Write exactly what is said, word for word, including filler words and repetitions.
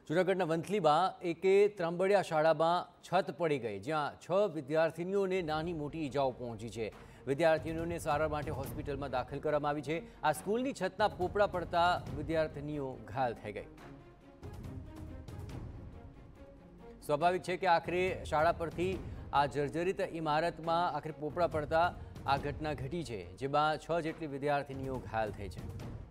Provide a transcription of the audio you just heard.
જૂનાગઢના વંથલીમાં એકે ત્રંબડિયા શાળામાં છત પડી ગઈ, જ્યાં છ વિદ્યાર્થીનીઓને નાની મોટી ઈજાઓ પહોંચી છે। વિદ્યાર્થીનીઓને સારવાર માટે હોસ્પિટલમાં દાખલ કરવામાં આવી છે। આ સ્કૂલની છતના પોપડા પડતા વિદ્યાર્થીનીઓ ઘાયલ થઈ ગઈ। સ્વાભાવિક છે કે આખરે શાળા પરથી આ જર્જરિત ઇમારતમાં આખરે પોપડા પડતા આ ઘટના ઘટી છે, જેમાં છ જેટલી વિદ્યાર્થીનીઓ ઘાયલ થઈ છે।